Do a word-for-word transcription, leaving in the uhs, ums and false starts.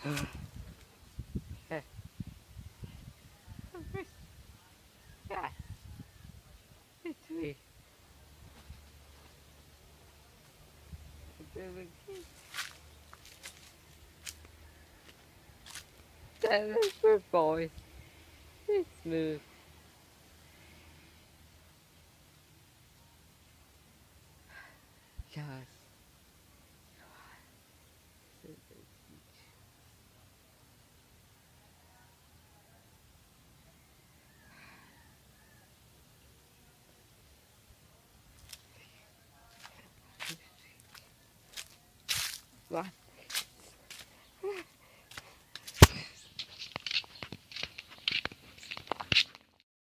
Yeah. Yeah. It's me. That is good voice. It's smooth. Yes. What?